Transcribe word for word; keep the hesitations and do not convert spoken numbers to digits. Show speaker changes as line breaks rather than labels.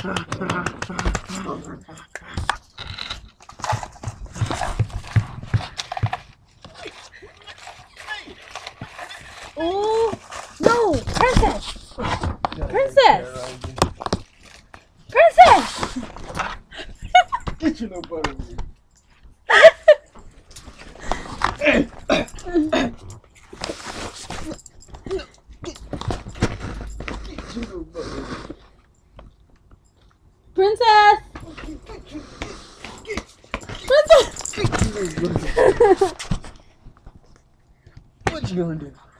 Oh no, princess! Princess! Princess!
Get your little butt over here. Get your little butt over here.
Princess! Princess!
What you gonna do?